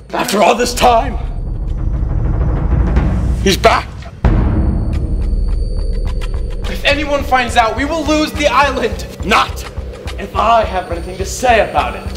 After all this time, he's back. If anyone finds out, we will lose the island. Not if I have anything to say about it.